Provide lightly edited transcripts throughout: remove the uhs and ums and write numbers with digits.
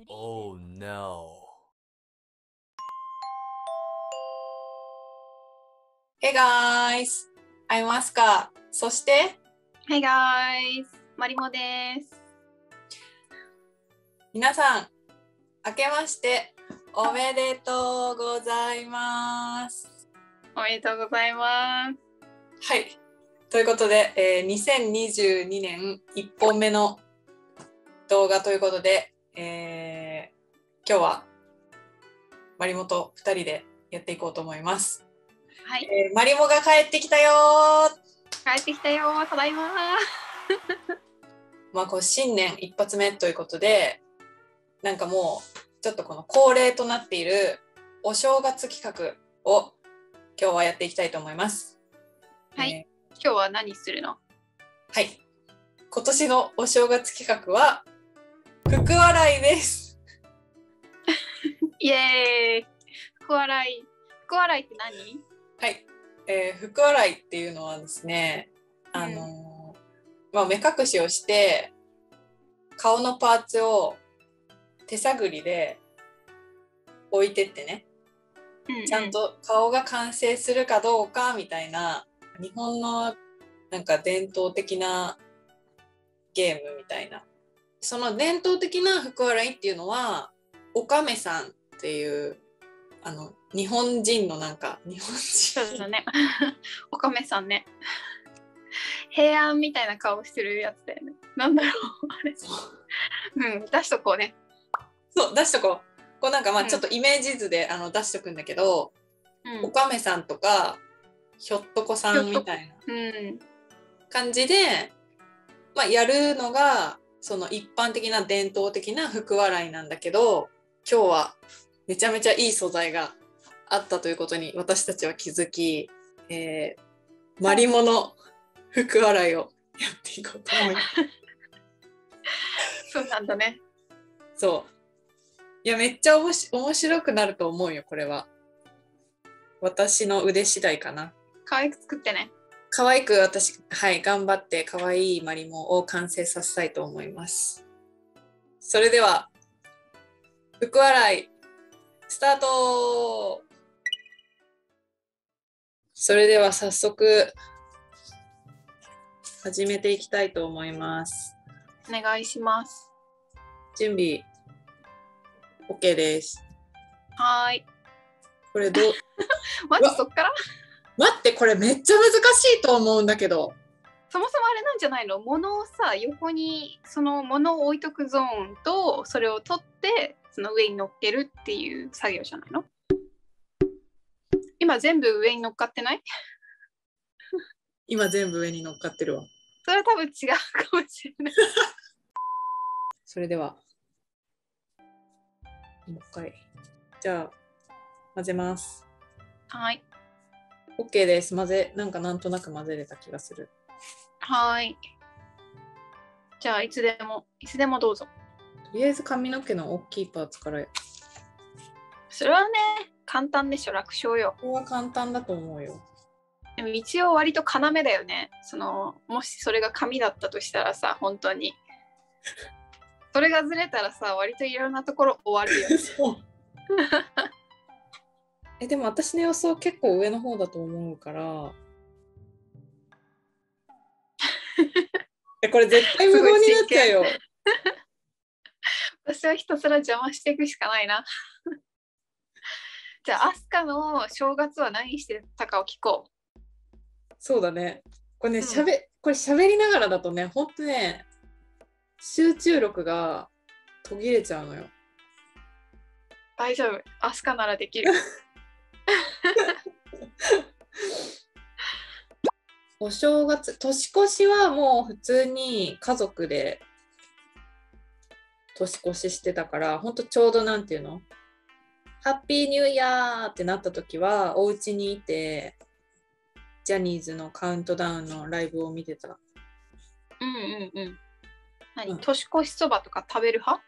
Oh no. Hey guys! I'm Asuka. そして Hey guys! マリモです。 皆さん、明けましておめでとうございます。 おめでとうございます。 はい。ということで、2022年1本目の動画ということで、今日はマリモと2人でやっていこうと思います。 はい。 マリモが帰ってきたよー。 帰ってきたよ、ただいま。 まあこう新年一発目ということで、なんかもうちょっとこの恒例となっているお正月企画を今日はやっていきたいと思います。 はい。今日は何するの？ はい。今年のお正月企画は福笑いです。 イエーイ。福笑い。福笑いって何？ はい。福笑いっていうのはですね、まあ、目隠しをして顔のパーツを手探りで置いてってね、ちゃんと顔が完成するかどうかみたいな、日本のなんか伝統的なゲームみたいな。その伝統的な福笑いっていうのはおかめさんっていう日本人のなんか日本人そうだね。おかめさんね。平安みたいな顔してるやつだよね。なんだろうあれ。出しとこうね。 そう出しとこう。こうなんかまあちょっとイメージ図で出しとくんだけど、おかめさんとかひょっとこさんみたいな感じで、まあ、やるのがその一般的な伝統的な福笑いなんだけど、今日はめちゃめちゃいい素材があったということに私たちは気づき、マリモの福笑いをやっていこうと思います。 そうなんだね。 そう。いや、めっちゃ面白くなると思うよ、これは。私の腕次第かな。 可愛く作ってね。 可愛く私、はい、頑張って可愛いマリモを完成させたいと思います。それでは、福笑い、スタート。それでは早速、始めていきたいと思います。 お願いします。 準備、OK です。 はい。 これどう待って、そっから待って、これめっちゃ難しいと思うんだけど。 そもそもあれなんじゃないの？物をさ、横にその物を置いとくゾーンとそれを取ってその上に乗っけるっていう作業じゃないの？今全部上に乗っかってない？ 今全部上に乗っかってるわ。 それは多分違うかもしれない。 それではもう一回。じゃあ混ぜます。 はい。 OK です。なんとなく混ぜれた気がする。 はい。じゃあいつでもどうぞ。 とりあえず髪の毛の大きいパーツから。 それはね、簡単でしょ、楽勝よ。 これは簡単だと思うよ。 でも一応割と要だよね。もしそれが紙だったとしたらさ、本当に。それがずれたらさ、割といろんなところ終わるよね。 そうでも私の予想結構上の方だと思うからこれ絶対無言になっちゃうよ。 私はひたすら邪魔していくしかないな。じゃあアスカの正月は何してたかを聞こう。 そうだね。これね、これ喋りながらだとね、ほんとね、集中力が途切れちゃうのよ。 大丈夫、アスカならできる。 お正月、年越しはもう普通に家族で年越ししてたから、ほんとちょうどなんていうの、ハッピーニューイヤーってなった時はお家にいてジャニーズのカウントダウンのライブを見てた。 何、年越しそばとか食べる派？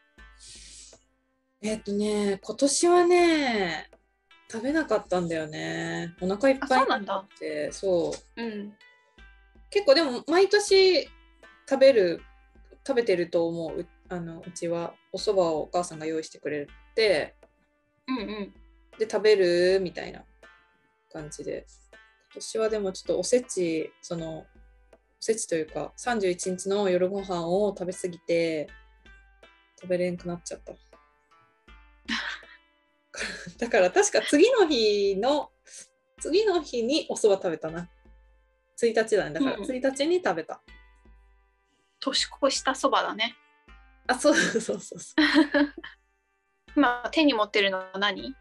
今年はね食べなかったんだよね。お腹いっぱいになって。そう。結構でも毎年食べてると思う。 うちはお蕎麦をお母さんが用意してくれて、 うんうん。 で食べるみたいな感じで、今年はでもちょっとおせちというか31日の夜ご飯を食べ過ぎて食べれんくなっちゃった。だから確か次の日にお蕎麦食べたな。1日だね。だから1日に食べた。 年越したそばだね。 あ、そうそうそうそう。 今手に持ってるのは何？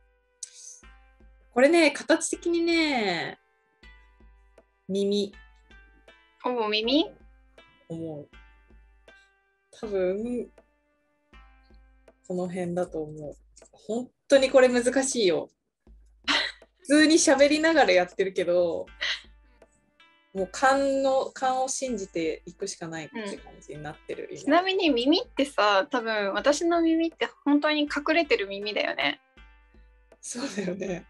これね、形的にね、耳。 耳？ 思う。多分この辺だと思う。本当にこれ難しいよ。普通に喋りながらやってるけど、もう勘を信じていくしかないって感じになってる、 ちなみに耳ってさ、多分私の耳って本当に隠れてる耳だよね。 そうだよね。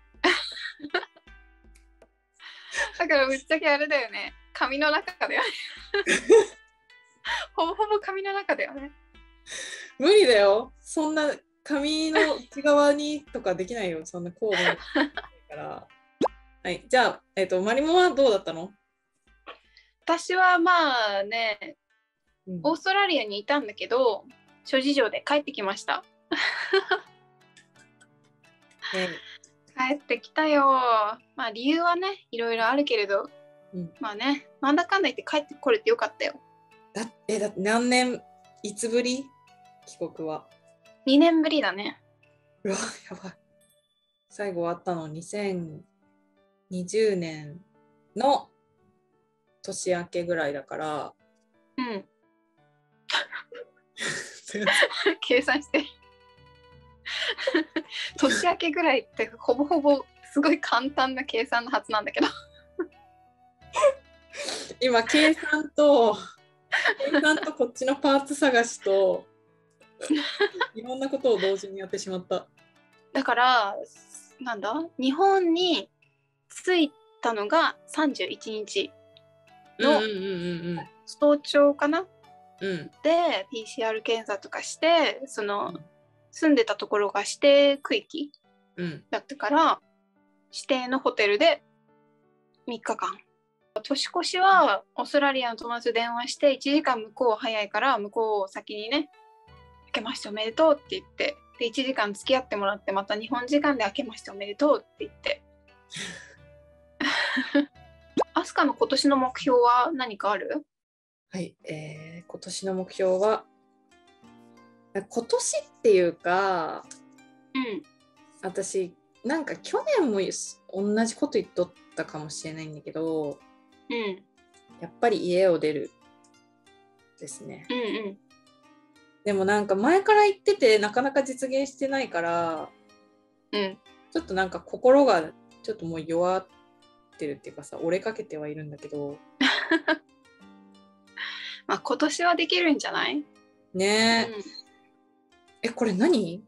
だからぶっちゃけあれだよね。髪の中だよね。ほぼほぼ髪の中だよね。 無理だよ。そんな髪の内側にとかできないよ。そんなこうだから。はい、じゃあ、マリモはどうだったの？ 私はまあね、オーストラリアにいたんだけど、諸事情で帰ってきました。帰ってきたよ。まあ理由はね、いろいろあるけれど、まあね、なんだかんだ言って帰ってこれてよかったよ。 だっていつぶり？帰国は。 2年ぶりだね。 うわ、やばい。最後会ったの2020年の年明けぐらいだから。 うん。計算して。年明けぐらいってほぼほぼすごい簡単な計算のはずなんだけど。 今計算とこっちのパーツ探しといろんなことを同時にやってしまった。 だからなんだ、日本に着いたのが31日の早朝かな、で PCR 検査とかして、その住んでたところが指定区域だったから、指定のホテルで3日間。年越しはオーストラリアの友達と電話して1時間向こう早いから向こうを先にね、明けましておめでとうって言って、で1時間付き合ってもらって、また日本時間で明けましておめでとうって言ってアスカの今年の目標は何かある？ はい、今年の目標は、今年っていうか、私なんか去年も同じこと言っとったかもしれないんだけど、やっぱり家を出るですね。でもなんか前から言っててなかなか実現してないから、ちょっとなんか心がちょっともう弱ってるっていうかさ、折れかけてはいるんだけどまあ今年はできるんじゃないねえ。これ何？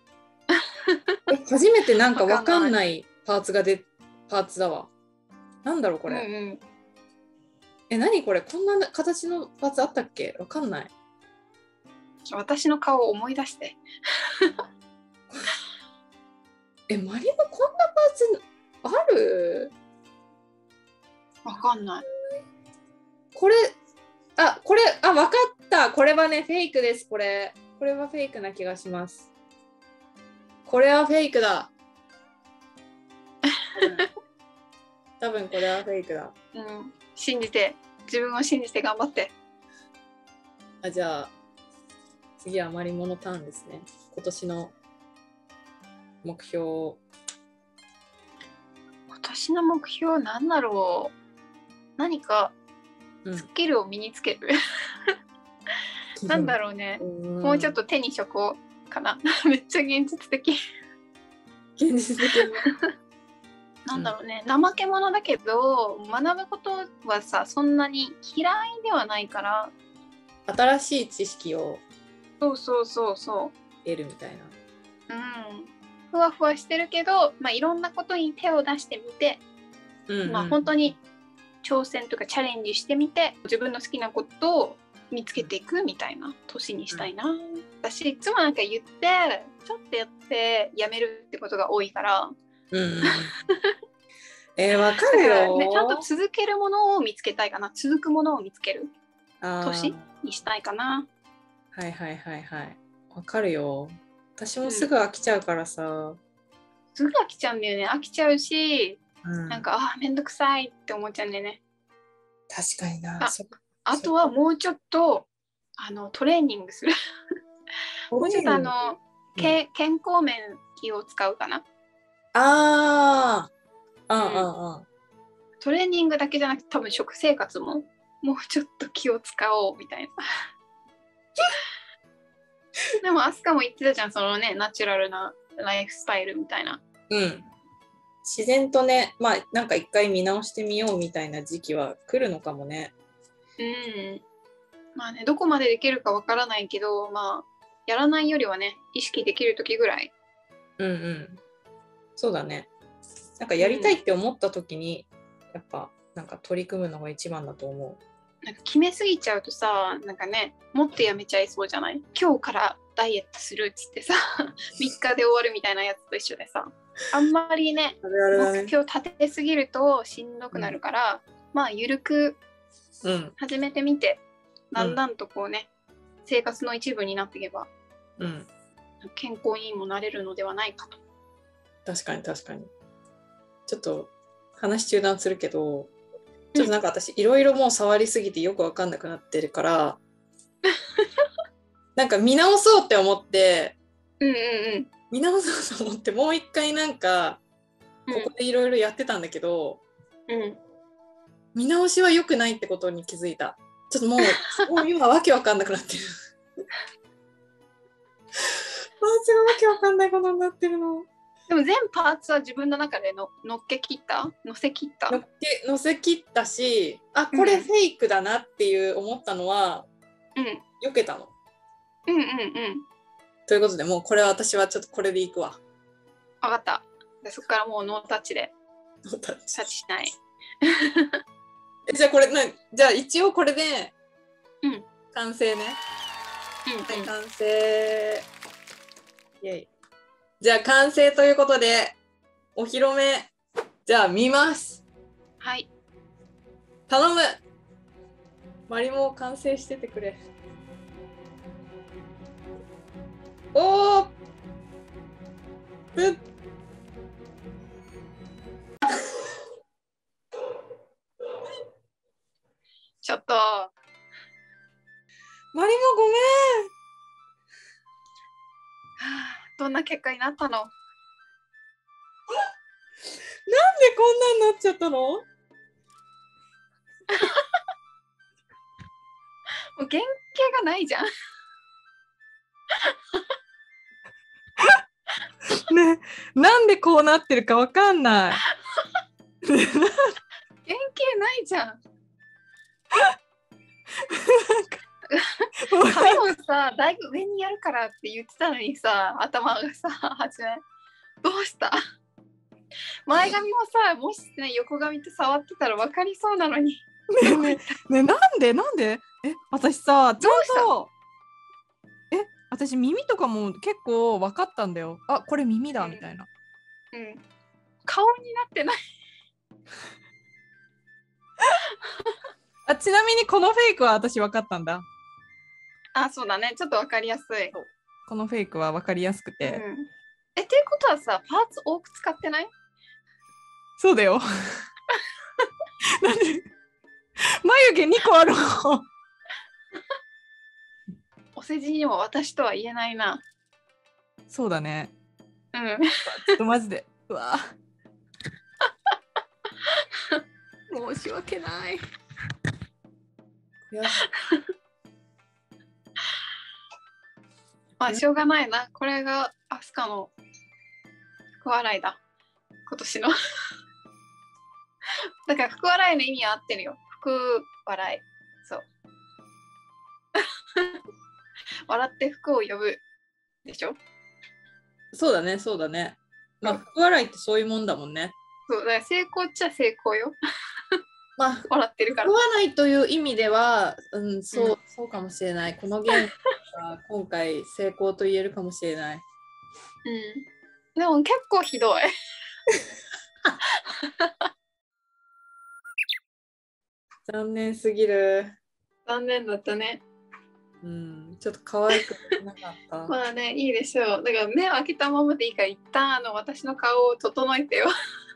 初めてなんか分かんないパーツだわ。なんだろうこれ。何これ、こんな形のパーツあったっけ？分かんない。 私の顔を思い出して。 マリモこんなパーツある？ わかんない。 これ分かった。これはねフェイクです。これはフェイクな気がします。これはフェイクだ。多分これはフェイクだ。 自分を信じて頑張って。 じゃあ次はマリモのターンですね。今年の目標。 今年の目標なんだろう。何かスキルを身につける。なんだろうね。もうちょっと手に職かな。めっちゃ現実的。 現実的なんだろうね。怠け者だけど学ぶことはさ、そんなに嫌いではないから。 新しい知識をそう得るみたいな。 ふわふわしてるけど、いろんなことに手を出してみて、本当に挑戦とかチャレンジしてみて、自分の好きなことを見つけていくみたいな年にしたいな。私いつもなんか言ってちょっとやってやめるってことが多いから、 わかるよ、 ね、ちゃんと続けるものを見つけたいかな。続くものを見つける年あにしたいかな。 はいはいはいはい。わかるよ。私もすぐ飽きちゃうからさ。 すぐ飽きちゃうんだよね。飽きちゃうし、 うん、 なんかめんどくさいって思っちゃうんだよね。 確かにな。 あとはもうちょっとトレーニングする。もうちょっと健康面気を使うかな。トレーニングだけじゃなくて多分食生活ももうちょっと気を使おうみたいな。でもアスカも言ってたじゃん、そのね、ナチュラルなライフスタイルみたいな。 自然とね、まあなんか一回見直してみようみたいな時期は来るのかもね。 まあね、どこまでできるかわからないけど、まあやらないよりはね、意識できる時ぐらい。 そうだね。なんかやりたいって思った時に、やっぱなんか取り組むのが一番だと思う。 なんか決めすぎちゃうとさ、なんかね、もっとやめちゃいそうじゃない？今日からダイエットするっつってさ、3日で終わるみたいなやつと一緒でさ、あんまりね、目標立てすぎるとしんどくなるから、まあ緩く始めてみて、だんだんとこうね、生活の一部になっていけば、健康にもなれるのではないかと。 確かに確かに。ちょっと話中断するけど、ちょっとなんか私いろいろもう触りすぎてよく分かんなくなってるからなんか見直そうって思って、見直そうと思ってもう一回なんかここでいろいろやってたんだけど、見直しは良くないってことに気づいた。ちょっともう今わけわかんなくなってるパーツがわけわかんないことになってるの。 でも全パーツは自分の中で乗せ切った乗せ切ったし、これフェイクだなっていう思ったのは、避けたの。ということでもうこれは私はちょっとこれでいくわ。 分かった。そこからもうノータッチでタッチしない。 じゃあこれじゃあ一応これで完成ね。完成。イエイ。じゃあ完成ということでお披露目、じゃあ見ます。 はい。 頼む。マリモ完成しててくれ。おーっちょっとマリモごめん。 どんな結果になったの？なんでこんなになっちゃったの？もう原型がないじゃん。 ね、なんでこうなってるかわかんない。 原型ないじゃん。髪をさ、だいぶ上にやるからって言ってたのにさ、頭がさ、初めどうした？前髪もさ、もしね、横髪と触ってたら分かりそうなのに。 ね、なんで私さ、ちゃんと私耳とかも結構分かったんだよ。これ耳だみたいな。 顔になってない。 ちなみにこのフェイクは私分かったんだ。 そうだね。ちょっと分かりやすい。 このフェイクは分かりやすくて。 っていうことはさ、パーツ多く使ってない？ そうだよ。なんで眉毛2個あるの。 お世辞にも私とは言えないな。 そうだね。ちょっとマジで。うわ。申し訳ない。 まあしょうがないな。これがアスカの福笑いだ。今年の。だから福笑いの意味は合ってるよ。福笑い。そう。笑って福を呼ぶでしょ。 そうだね、そうだね。まあ福笑いってそういうもんだもんね。 そうだから成功っちゃ成功よ。 まあ笑ってるから。 食わないという意味では、そうかもしれない。このゲームが今回成功と言えるかもしれない。 でも結構ひどい。 残念すぎる。 残念だったね。 ちょっと可愛くなかった。 まあね、いいでしょう。だから目を開けたままでいいから、一旦私の顔を整えてよ。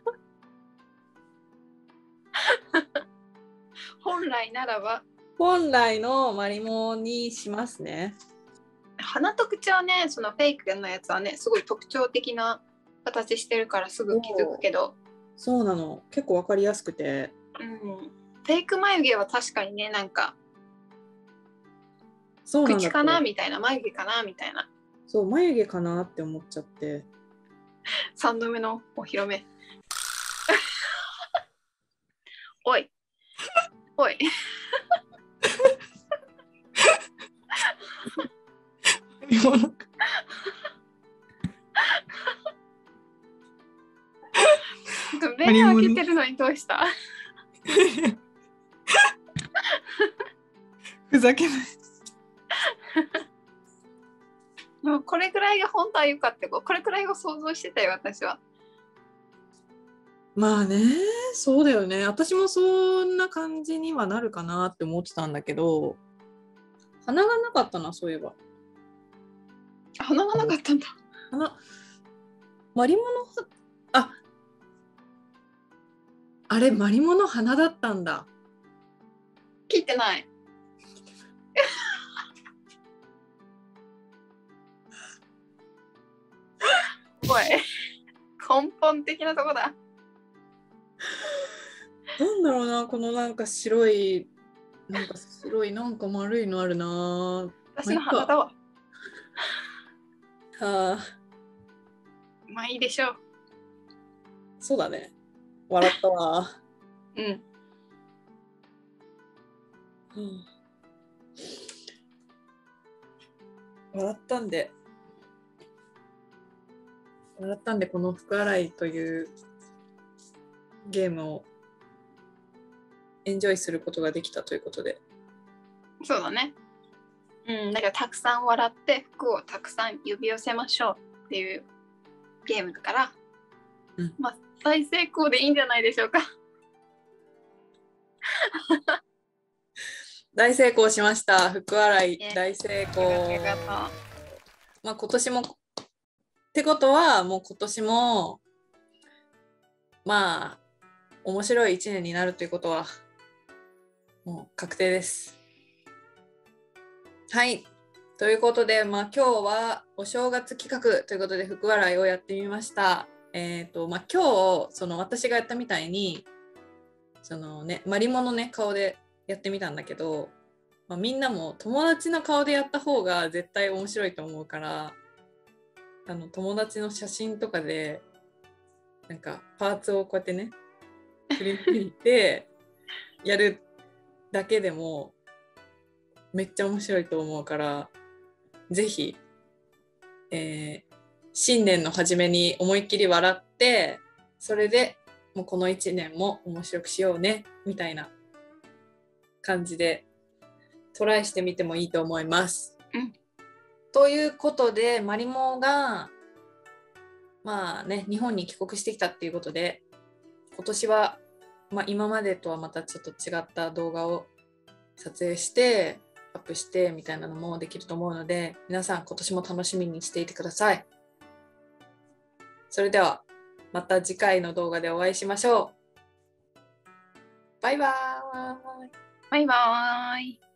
本来ならば。 本来のマリモにしますね。 鼻と口はね、そのフェイクのやつはね、すごい特徴的な形してるからすぐ気づくけど。 そうなの。結構わかりやすくて。 フェイク眉毛は確かにね、なんか、 そうなんだ口かなみたいな、眉毛かなみたいな。 そう、眉毛かなって思っちゃって。 3度目のお披露目。おい。おい。目を開けてるのにどうした？ ふざけない。 もうこれぐらいが本当は良かった。これくらいを想像してたよ、私は。 まあね、そうだよね。私もそんな感じにはなるかなって思ってたんだけど、鼻がなかったな、そういえば。 鼻がなかったんだ。 マリモの、あれ、マリモの鼻だったんだ。 切ってない。おい、根本的なとこだ。 なんだろうな、このなんか白い、なんか丸いのあるな。 私の鼻だわ。まあいいでしょう。 そうだね。笑ったわ。笑ったんでこの福洗いというゲームをエンジョイすることができたということで。 そうだね。だからたくさん笑って服をたくさん呼び寄せましょうっていうゲームだから、まあ大成功でいいんじゃないでしょうか。 大成功しました。福洗い大成功。まあ今年もってことはもう今年もまあ面白い1年になるということはもう確定です。はい。ということで、今日はお正月企画ということで福笑いをやってみました。今日私がやったみたいにマリモのね顔でやってみたんだけど、みんなも友達の顔でやった方が絶対面白いと思うから、友達の写真とかでなんかパーツをこうやってね振り抜いてやるだけでもめっちゃ面白いと思うから、ぜひ、新年の初めに思いっきり笑って、それでもうこの1年も面白くしようねみたいな感じでトライしてみてもいいと思います。ということで、マリモが日本に帰国してきたっていうことで、今年は、今までとはまたちょっと違った動画を撮影してアップしてみたいなのもできると思うので、皆さん今年も楽しみにしていてください。それではまた次回の動画でお会いしましょう。バイバーイ。 バイバーイ。